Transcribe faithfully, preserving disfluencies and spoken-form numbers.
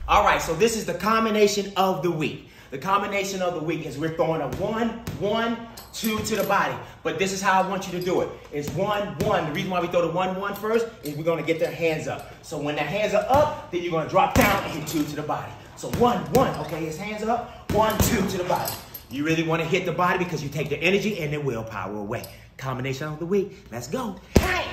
All right, so this is the combination of the week. The combination of the week is we're throwing a one, one, two to the body. But this is how I want you to do it. It's one, one. The reason why we throw the one, one first is we're going to get their hands up. So when their hands are up, then you're going to drop down and hit two to the body. So one, one. Okay, his hands up. One, two to the body. You really want to hit the body because you take the energy and the willpower away. Combination of the week. Let's go. Hey!